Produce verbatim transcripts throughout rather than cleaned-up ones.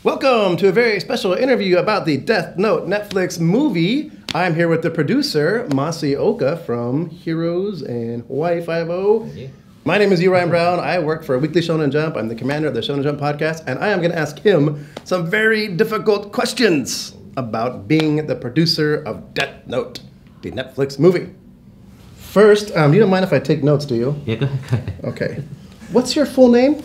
Welcome to a very special interview about the Death Note Netflix movie. I'm here with the producer, Masi Oka from Heroes and Hawaii Five-O. My name is U. Ryan Brown. I work for Weekly Shonen Jump. I'm the commander of the Shonen Jump podcast, and I am going to ask him some very difficult questions about being the producer of Death Note, the Netflix movie. First, um, you don't mind if I take notes, do you? Yeah, go ahead. Go ahead. Okay. What's your full name?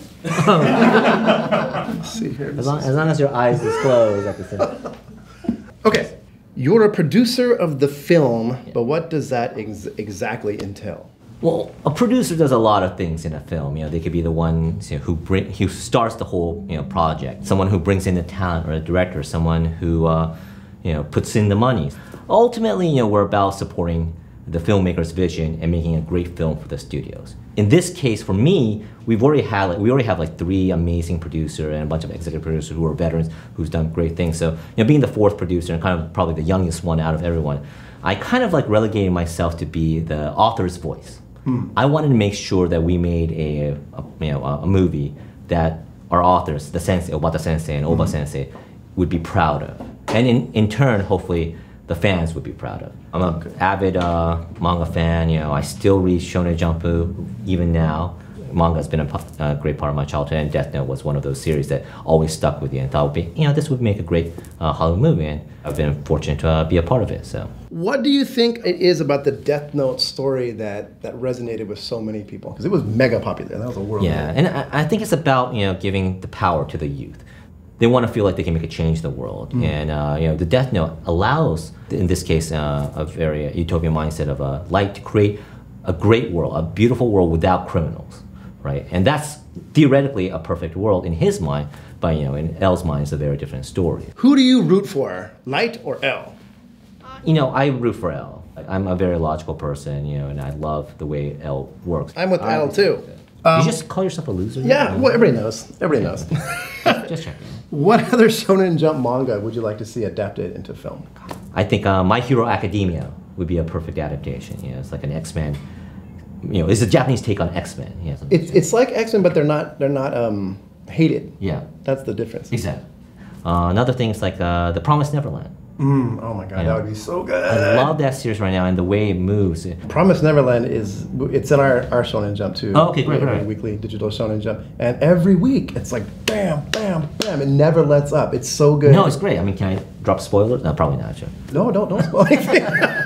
Let's see here. As long, as long as your eyes is closed at the same. Okay. You're a producer of the film, but what does that ex exactly entail? Well, a producer does a lot of things in a film. You know, they could be the one, you know, who bring, who starts the whole, you know, project. Someone who brings in the talent, or a director. Someone who, uh, you know, puts in the money. Ultimately, you know, we're about supporting the filmmaker's vision and making a great film for the studios. In this case, for me, we've already had like, we already have like three amazing producers and a bunch of executive producers who are veterans who's done great things. So, you know, being the fourth producer and kind of probably the youngest one out of everyone, I kind of like relegated myself to be the author's voice. Hmm. I wanted to make sure that we made a, a you know a movie that our authors, the sensei, Obata Sensei and Oba hmm. Sensei, would be proud of, and in in turn, hopefully, the fans would be proud of. I'm an okay. avid uh, manga fan. You know, I still read Shonen Jump even now. Manga has been a, a great part of my childhood, and Death Note was one of those series that always stuck with you and thought, would be, you know, this would make a great uh, Hollywood movie, and I've been fortunate to uh, be a part of it. So, what do you think it is about the Death Note story that that resonated with so many people? Because it was mega popular. That was a world. Yeah, movie. and I, I think it's about you know giving the power to the youth. They want to feel like they can make a change in the world, mm. and uh, you know the Death Note allows, in this case, uh, a very utopian mindset of uh, light to create a great world, a beautiful world without criminals, right? And that's theoretically a perfect world in his mind, but you know in L's mind it's a very different story. Who do you root for, Light or L? You know, I root for L. I'm a very logical person, you know, and I love the way L works. I'm with I L too. Um, you just call yourself a loser? Yeah, well, everybody knows. Everybody knows. just, just checking. What other Shonen Jump manga would you like to see adapted into film? I think uh, My Hero Academia would be a perfect adaptation. You know, it's like an X-Men. You know, it's a Japanese take on X-Men. Yeah, it's it's like X-Men, but they're not they're not um, hated. Yeah, that's the difference. Exactly. Uh, another thing is like uh, The Promised Neverland. Mm, oh my god, you know, that would be so good. I love that series right now and the way it moves. Promised Neverland is, it's in our, our Shonen Jump too. Oh, okay, great, great. Weekly digital Shonen Jump. And every week, it's like bam, bam, bam. It never lets up. It's so good. No, it's great. I mean, can I drop spoilers? No, probably not, sure. No, don't, don't spoil anything.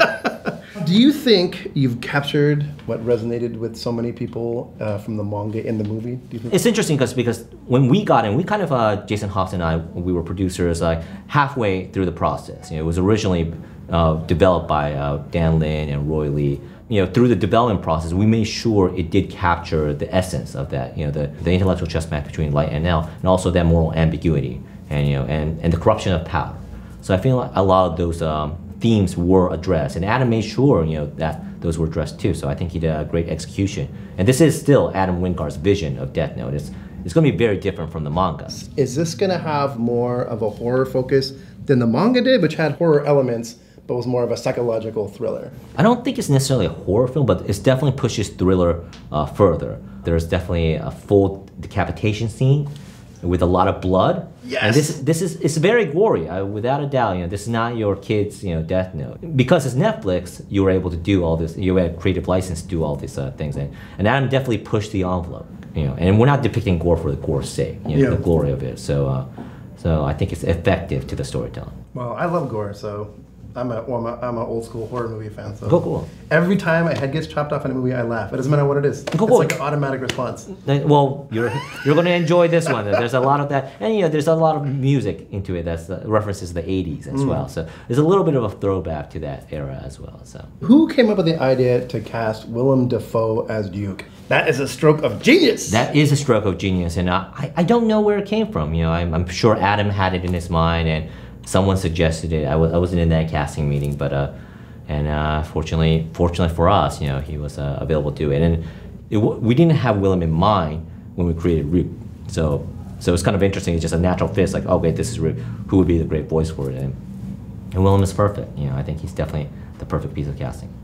Do you think you've captured what resonated with so many people uh, from the manga in the movie? Do you think? It's interesting because because when we got in, we kind of, uh, Jason Hoffs and I, we were producers like halfway through the process. You know, it was originally uh, developed by uh, Dan Lin and Roy Lee. You know, through the development process, we made sure it did capture the essence of that, you know, the, the intellectual chess match between Light and L, and also that moral ambiguity and, you know, and, and the corruption of power. So I feel like a lot of those um, themes were addressed, and Adam made sure you know that those were addressed too. So I think he did a great execution. And this is still Adam Wingard's vision of Death Note. It's, it's going to be very different from the manga. Is this going to have more of a horror focus than the manga did, which had horror elements, but was more of a psychological thriller? I don't think it's necessarily a horror film, but it definitely pushes thriller uh, further. There's definitely a full decapitation scene with a lot of blood. Yes. And this this is it's very gory, uh, without a doubt. You know, this is not your kid's you know Death Note. Because it's Netflix, you were able to do all this. You had creative license to do all these uh, things, and and Adam definitely pushed the envelope. You know, and we're not depicting gore for the gore's sake. You know, yeah. the glory of it. So, uh, so I think it's effective to the storytelling. Well, I love gore, so. I'm a, well, I'm a, I'm an old school horror movie fan, so cool, cool. Every time my head gets chopped off in a movie, I laugh. It doesn't matter what it is. Cool, it's cool. like an automatic response. Well, you're you're going to enjoy this one. There's a lot of that, and you know, there's a lot of music into it that's uh, references the eighties as mm. well. So there's a little bit of a throwback to that era as well. So who came up with the idea to cast Willem Dafoe as Duke? That is a stroke of genius. That is a stroke of genius, and I I don't know where it came from. You know, I'm, I'm sure Adam had it in his mind and. Someone suggested it. I, w I wasn't in that casting meeting, but uh, and uh, fortunately, fortunately for us, you know, he was uh, available to it. And it w we didn't have Willem in mind when we created Root. So, so it's kind of interesting. It's just a natural fit. It's like, oh wait, this is Root. Who would be the great voice for it? And, and Willem is perfect. You know, I think he's definitely the perfect piece of casting.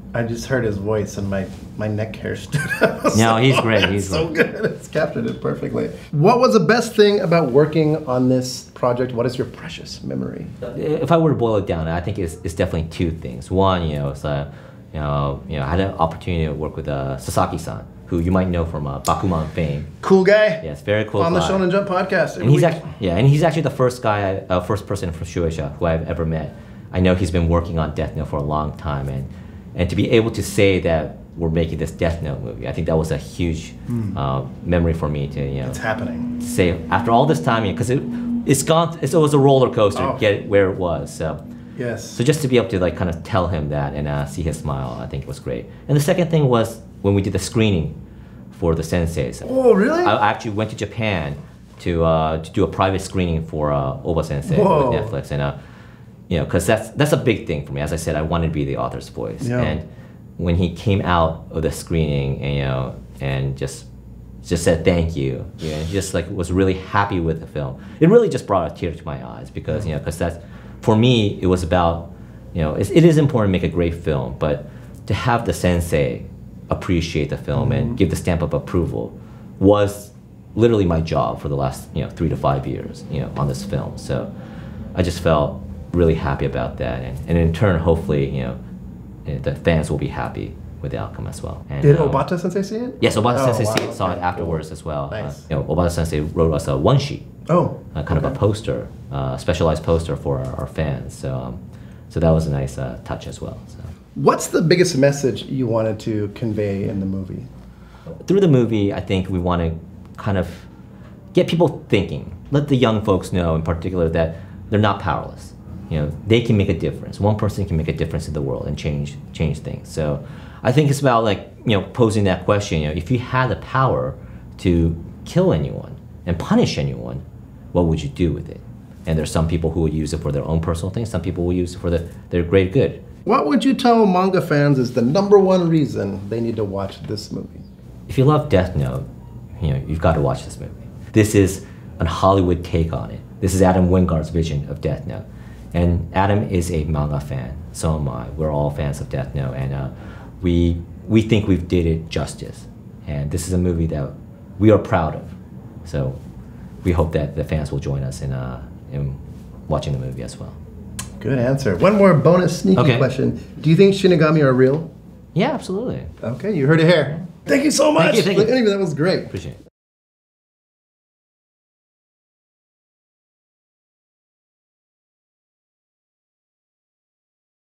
I just heard his voice and my, my neck hair stood up. No, so, he's great. He's so great. good. It's captured it perfectly. What was the best thing about working on this project? What is your precious memory? If I were to boil it down, I think it's, it's definitely two things. One, you know, it's, uh, you know, you know, I had an opportunity to work with uh, Sasaki-san, who you might know from uh, Bakuman fame. Cool guy. Yes, very cool on guy. the Shonen Jump podcast. And he's week. actually, yeah, and he's actually the first guy, uh, first person from Shueisha who I've ever met. I know he's been working on Death Note for a long time, and and to be able to say that we're making this Death Note movie, I think that was a huge mm. uh, memory for me to you know. It's happening. Say after all this time, because it it's gone. It's, it was a roller coaster oh. to get where it was. So. Yes. So just to be able to like kind of tell him that and uh, see his smile, I think it was great. And the second thing was when we did the screening for the Senseis. Oh, really? I actually went to Japan to uh, to do a private screening for uh, Oba Sensei Whoa. with Netflix, and uh, you know, because that's that's a big thing for me. As I said, I wanted to be the author's voice. Yeah. And when he came out of the screening, and you know, and just just said thank you, you know, just like was really happy with the film. It really just brought a tear to my eyes because you know, because that's for me, it was about you know, it's, it is important to make a great film, but to have the sensei appreciate the film mm-hmm. and give the stamp of approval was literally my job for the last you know three to five years you know on this film. So I just felt really happy about that, and, and in turn, hopefully, you know, the fans will be happy with the outcome as well. And, Did um, Obata Sensei see it? Yes, Obata oh, Sensei wow. see it, saw okay. it afterwards as well. Nice. Uh, you know, Obata Sensei wrote us a one sheet, oh, uh, kind okay. of a poster, uh, specialized poster for our, our fans. So, um, so that was a nice uh, touch as well. So. What's the biggest message you wanted to convey in the movie? Through the movie, I think we want to kind of get people thinking. Let the young folks know, in particular, that they're not powerless. You know, they can make a difference. One person can make a difference in the world and change change things. So, I think it's about like you know posing that question. You know, if you had the power to kill anyone and punish anyone, what would you do with it? And there's some people who will use it for their own personal things. Some people will use it for the, their great good. What would you tell manga fans is the number one reason they need to watch this movie? If you love Death Note, you know, you've got to watch this movie. This is a Hollywood take on it. This is Adam Wingard's vision of Death Note. And Adam is a manga fan, so am I. We're all fans of Death Note, and uh, we we think we've did it justice. And this is a movie that we are proud of. So we hope that the fans will join us in, uh, in watching the movie as well. Good answer. One more bonus sneaky okay. question. Do you think Shinigami are real? Yeah, absolutely. Okay, you heard it here. Thank you so much. Thank you, thank you. Anyway, that was great. Appreciate it.